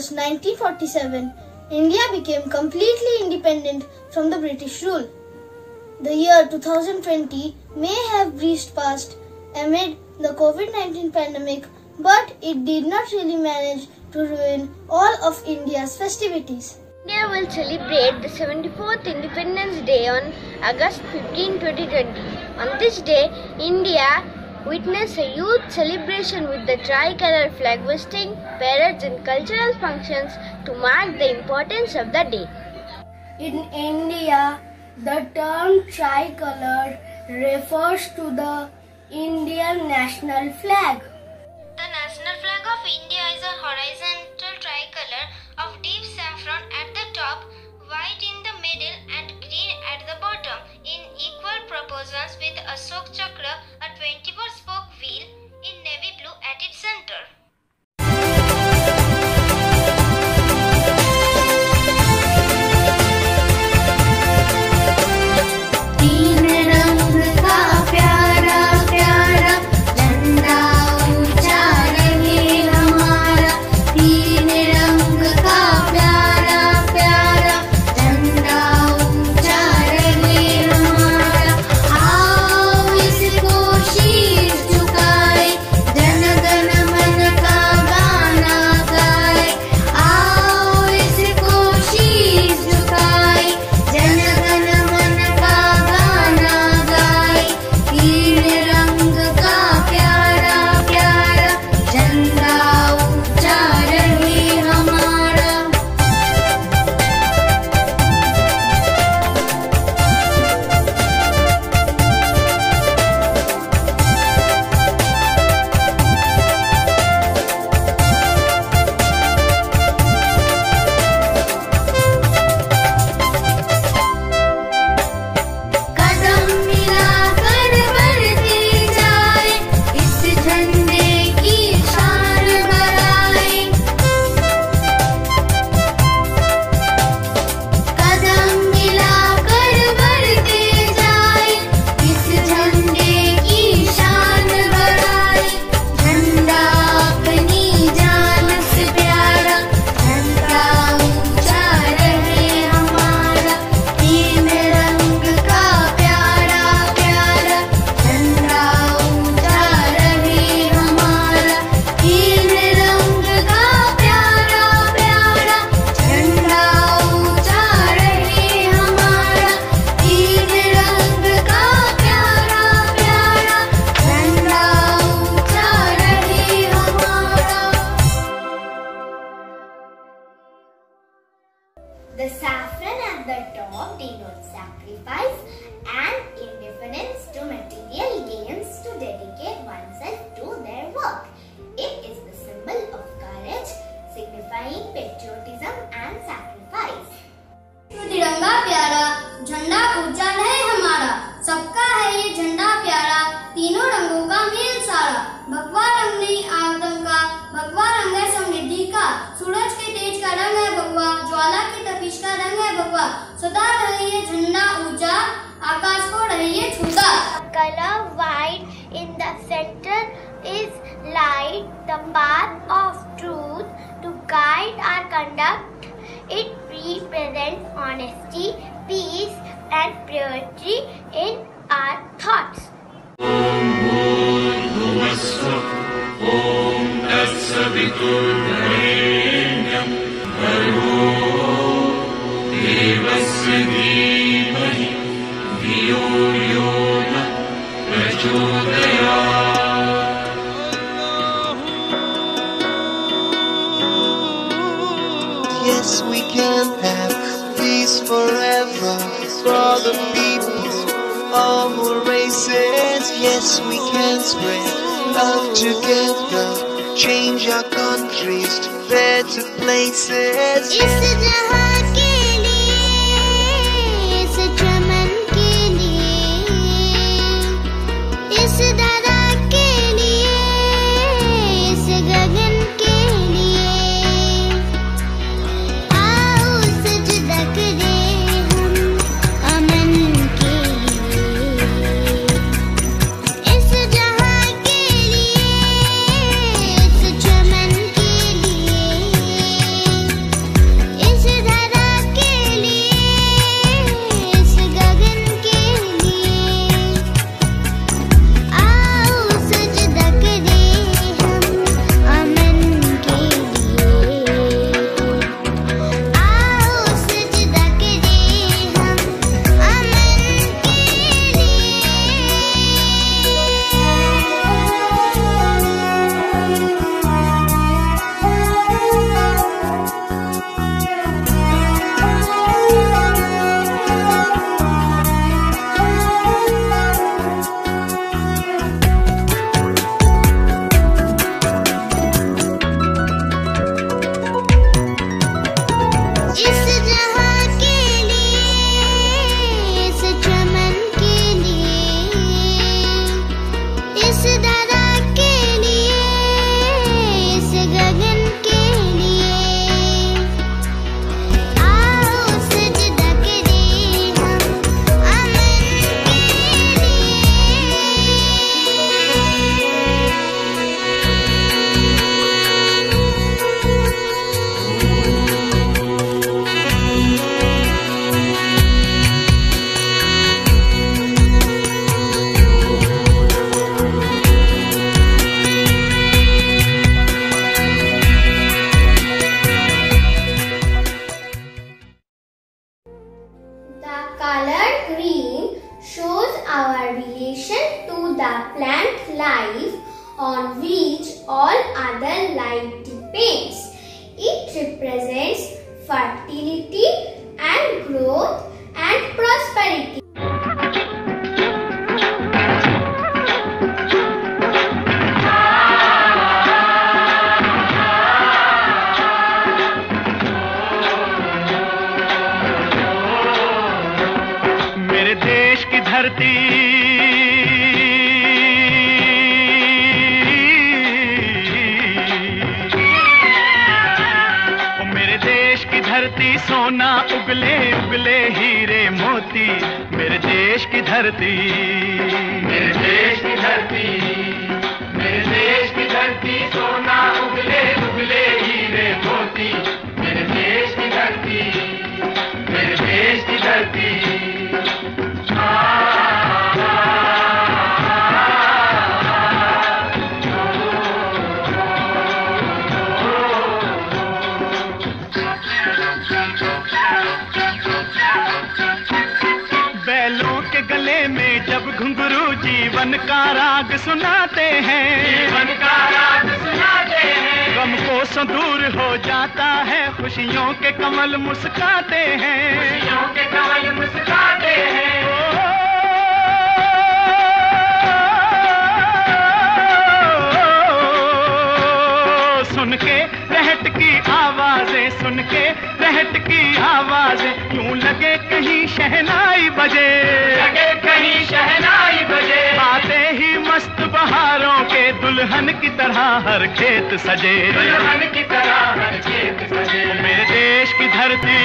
August 1947, India became completely independent from the British rule. The year 2020 may have breezed past amid the COVID-19 pandemic, but it did not really manage to ruin all of India's festivities. India will celebrate the 74th Independence Day on August 15, 2020. On this day, India witnessed a youth celebration with the tricolor flag hoisting, parades and cultural functions to mark the importance of the day. In India, the term tricolor refers to the Indian national flag. The national flag of India is a horizontal tricolor of deep saffron at the top, white in the middle and green at the bottom in equal proportions with Ashok Chakra, a 24-spoke wheel in navy blue at its center. The saffron at the top denotes sacrifice and indifference to material gains to dedicate oneself to their work. It is the symbol of courage, signifying patriotism and sacrifice. तिरंगा प्यारा, झंडा ऊंचा है हमारा, सबका है ये झंडा प्यारा, तीनों रंगों का मेल सारा। भगवा रंग नहीं आतंक का, भगवा रंग है समृद्धि का, सूरज के तेज का रंग है भगवा, ज्वाला की तपिश का रंग है भगवा, सदा रहे ये झंडा ऊंचा, आकाश को रहे ये छूता। Color white in the center is light, the path of truth to guide our conduct. It represents honesty, peace and purity in our thoughts. Om Tatsaviturvarenyam Bhargo Devasya Dhimahi Dhiyo Yona Prachodayat. Yes, we can have peace forever for the people of all races. Yes, we can spread love together, change our countries to better places. इस जहां के लिए, इस चमन के लिए, इस धरा के लिए, इस गगन के लिए, आओ सजदा करें हम अमन के लिए। इस जहां के लिए, इस चमन के लिए, इस जहां के लिए, इस चमन के लिए, इस धरा के लिए, इस गगन के लिए। आओ सजदा करें हम अमन के The color green shows our relation to the plant life on which all other life depends. It represents fertility and growth and prosperity. मेरे देश की धरती, ओ मेरे देश की धरती, सोना उगले उगले हीरे मोती। मेरे देश की धरती, मेरे देश की धरती, मेरे देश की धरती, सोना उगले उगले हीरे मोती। मेरे देश की धरती, मेरे देश की धरती। बैलों के गले में जब घुंघरू जीवन का राग सुनाते हैं, जीवन का राग सुनाते हैं। गम को सो दूर हो जाता है, खुशियों के कमल मुस्काते हैं, खुशियों के कमल मुस्काते हैं। सुन के रहट की आवाजें, सुन के रहट की आवाजें, यूं लगे कहीं शहनाई बजे, लगे कहीं शहनाई बजे। आते ही मस्त बहारों के दुल्हन की तरह हर खेत सजे, दुल्हन की तरह हर खेत सजे। मेरे देश की धरती,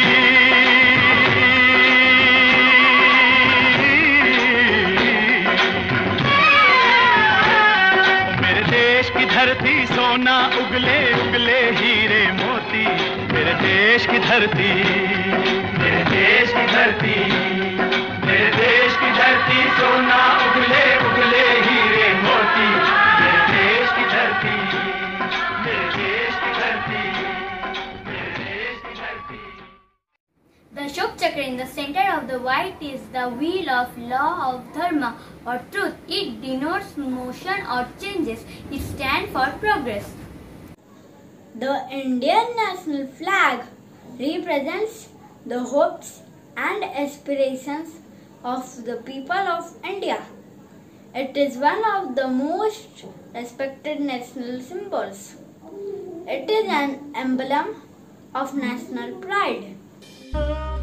मेरे देश की धरती, सोना उगले उगले हीरे मोती। मेरे देश की धरती, मेरे देश की धरती, मेरे देश की धरती, सोना उगले उगले हीरे मोती। मेरे देश की धरती, मेरे देश की धरती, मेरे देश की धरती। The Ashok Chakra in the center of the white is the wheel of law of dharma or truth. It denotes motion or changes. It stands for progress. The Indian national flag represents the hopes and aspirations of the people of India. It is one of the most respected national symbols. It is an emblem of national pride.